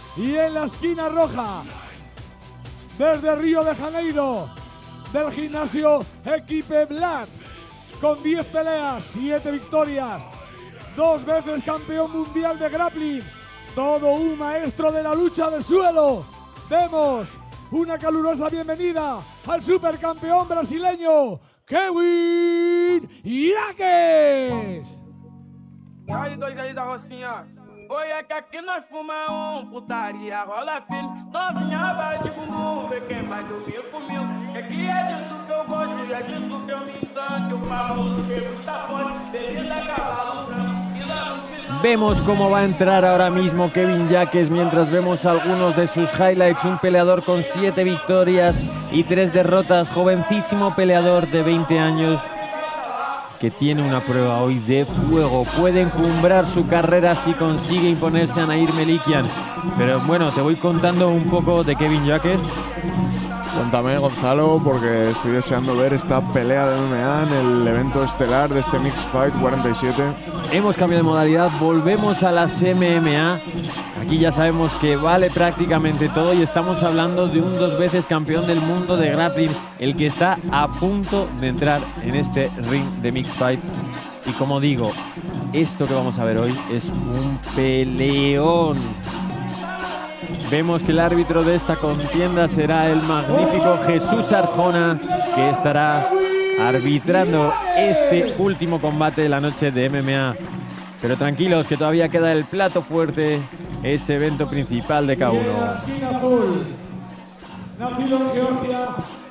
Y en la esquina roja, desde Río de Janeiro, del gimnasio Equipe Black, con 10 peleas, 7 victorias, 2 veces campeón mundial de grappling, todo un maestro de la lucha de suelo. Demos una calurosa bienvenida al supercampeón brasileño, Kevin Jaques. E aí, dois aí da Rocinha. Oi, é que aqui nós fuma putaria, rola firme. Novinha vai de bumbum, vê quem vai dormir comigo. É que é disso que eu gosto, é disso que eu me encanto. O famoso que gusta forte, bebida cavalo branco. E lá no final... Vemos cómo va a entrar ahora mismo Kevin Jaques mientras vemos algunos de sus highlights. Un peleador con 7 victorias y 3 derrotas, jovencísimo peleador de 20 años que tiene una prueba hoy de fuego. Puede encumbrar su carrera si consigue imponerse a Nair Melikian. Pero bueno, te voy contando un poco de Kevin Jaques. Cuéntame, Gonzalo, porque estoy deseando ver esta pelea de MMA en el evento estelar de este Mixed Fight 47. Hemos cambiado de modalidad, volvemos a las MMA. Aquí ya sabemos que vale prácticamente todo y estamos hablando de un 2 veces campeón del mundo de grappling, el que está a punto de entrar en este ring de Mixed Fight. Y como digo, esto que vamos a ver hoy es un peleón. Vemos que el árbitro de esta contienda será el magnífico Jesús Arjona, que estará arbitrando este último combate de la noche de MMA. Pero tranquilos, que todavía queda el plato fuerte, ese evento principal de K1. Y en la esquina azul, nacido en Georgia,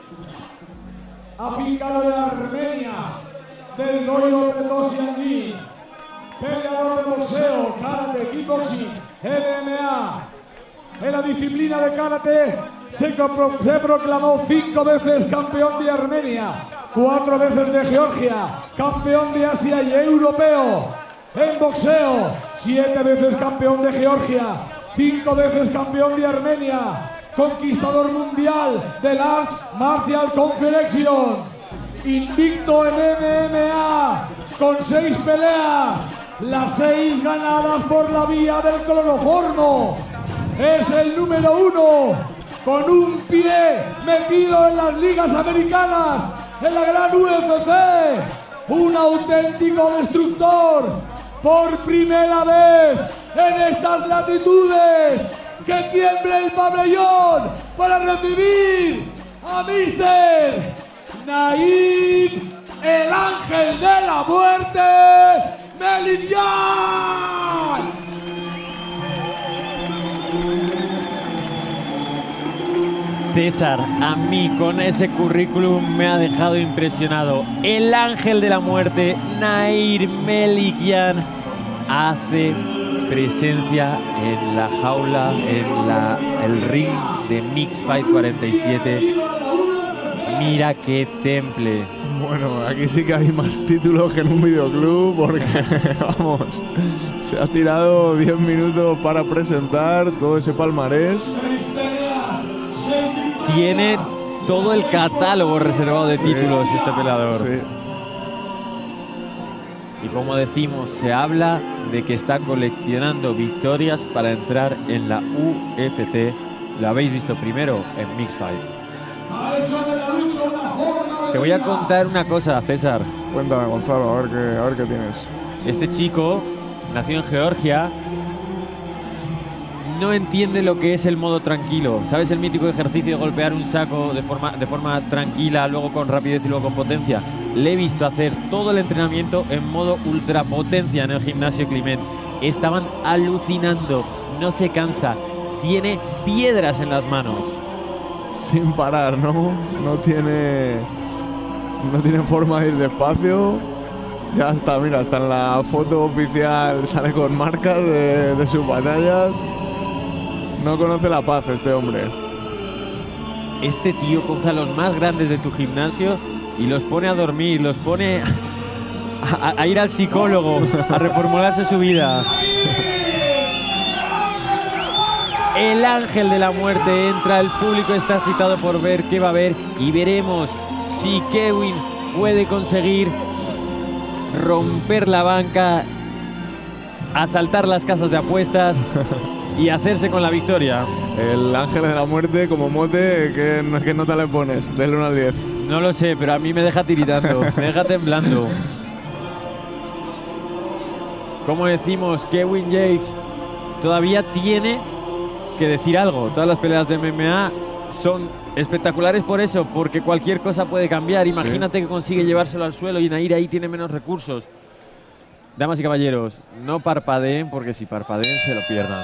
afincado en Armenia, del Goyo Pretosian, peleador de boxeo, karate, kickboxing, MMA. En la disciplina de karate se proclamó 5 veces campeón de Armenia, 4 veces de Georgia, campeón de Asia y europeo. En boxeo, 7 veces campeón de Georgia, 5 veces campeón de Armenia, conquistador mundial del Arts Martial Confederation, invicto en MMA con 6 peleas, las 6 ganadas por la vía del cloroformo. Es el número 1, con un pie metido en las ligas americanas, en la gran UFC, un auténtico destructor, por primera vez en estas latitudes. Que tiemble el pabellón para recibir a Mr. Nair, el ángel de la muerte, Melikian. César, a mí con ese currículum me ha dejado impresionado. El ángel de la muerte, Nair Melikian, hace presencia en la jaula, en el ring de Mixed Fight 47. Mira qué temple. Bueno, aquí sí que hay más títulos que en un videoclub porque, vamos, se ha tirado 10 minutos para presentar todo ese palmarés. Tiene todo el catálogo reservado de títulos este peleador. Sí. Y como decimos, se habla de que está coleccionando victorias para entrar en la UFC. Lo habéis visto primero en Mixed Fight. Te voy a contar una cosa, César. Cuéntame, Gonzalo, a ver qué tienes. Este chico nació en Georgia. No entiende lo que es el modo tranquilo. ¿Sabes el mítico ejercicio de golpear un saco de forma tranquila, luego con rapidez y luego con potencia? Le he visto hacer todo el entrenamiento en modo ultrapotencia en el gimnasio Climent. Estaban alucinando, no se cansa, tiene piedras en las manos. Sin parar, ¿no? No tiene forma de ir despacio. Ya está, mira, hasta en la foto oficial sale con marcas de sus batallas. No conoce la paz este hombre. Este tío coge a los más grandes de tu gimnasio y los pone a dormir, los pone a ir al psicólogo, a reformularse su vida. El ángel de la muerte entra, el público está excitado por ver qué va a haber y veremos si Kevin puede conseguir romper la banca, asaltar las casas de apuestas y hacerse con la victoria. El ángel de la muerte como mote, ¿qué nota le pones? Del 1 al 10. No lo sé, pero a mí me deja tiritando, me deja temblando. Como decimos, Kevin Yates todavía tiene que decir algo. Todas las peleas de MMA son espectaculares por eso, porque cualquier cosa puede cambiar. Imagínate que consigue llevárselo al suelo y Nair ahí tiene menos recursos. Damas y caballeros, no parpadeen, porque si parpadeen se lo pierdan.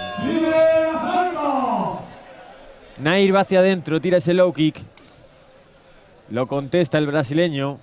Nair va hacia adentro, tira ese low kick. Lo contesta el brasileño.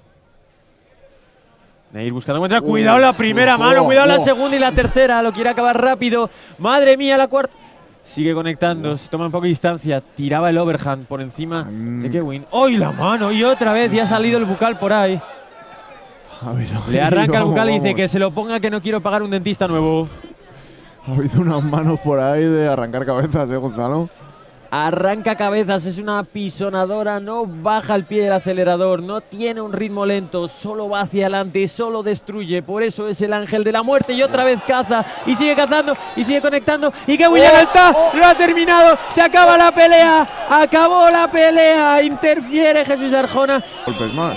Nair buscando encuentra. Cuidado la primera mano, cuidado la segunda y la tercera. Lo quiere acabar rápido. Madre mía, la cuarta. Sigue conectando, se toma un poco de distancia. Tiraba el overhand por encima de Kevin. ¡Hoy la mano! Y otra vez, ya ha salido el bucal por ahí. Le arranca el bucal y dice que se lo ponga, que no quiero pagar un dentista nuevo. Ha habido unas manos por ahí de arrancar cabezas, Gonzalo. Arranca cabezas, es una pisonadora, no baja el pie del acelerador, no tiene un ritmo lento, solo va hacia adelante, solo destruye. Por eso es el ángel de la muerte y otra vez caza y sigue cazando y sigue conectando. Y que William está, lo ha terminado, se acaba la pelea, acabó la pelea, interfiere Jesús Arjona. Golpes más.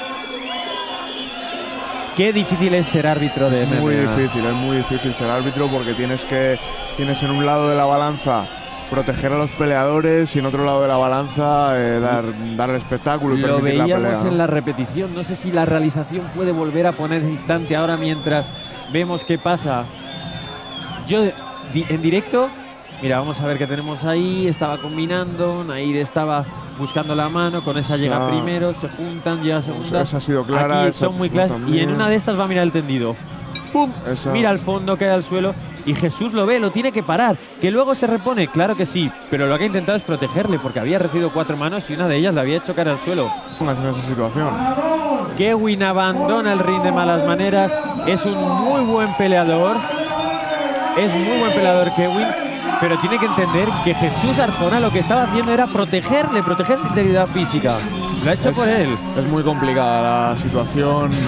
Qué difícil es ser árbitro de MMA. Es muy difícil ser árbitro porque tienes en un lado de la balanza proteger a los peleadores y en otro lado de la balanza dar el espectáculo y lo permitir la pelea. Lo veíamos en la repetición, no sé si la realización puede volver a poner ese instante ahora mientras vemos qué pasa. Yo en directo, mira, vamos a ver qué tenemos ahí. Estaba combinando, Nair estaba buscando la mano, con esa llega primero, se juntan, llega segunda. Esa ha sido clara. Aquí son muy claras y en una de estas va a mirar el tendido. ¡Pum! Mira al fondo, cae al suelo y Jesús lo ve, lo tiene que parar. Que luego se repone, claro que sí, pero lo que ha intentado es protegerle porque había recibido 4 manos y una de ellas le había hecho caer al suelo. En esa situación. Kevin abandona el ring de malas maneras, es un muy buen peleador. Es muy buen peleador Kevin, pero tiene que entender que Jesús Arjona lo que estaba haciendo era proteger su integridad física. Lo ha hecho por él. Es muy complicada la situación.